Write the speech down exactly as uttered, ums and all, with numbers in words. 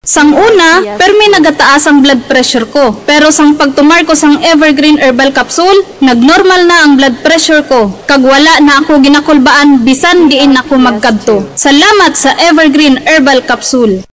Sang una, permi nagataas ang blood pressure ko. Pero sang pagtumar ko sang Evergreen Herbal Capsule, nagnormal na ang blood pressure ko. Kag wala na ako ginakulbaan bisan diin ako magkadto. Salamat sa Evergreen Herbal Capsule.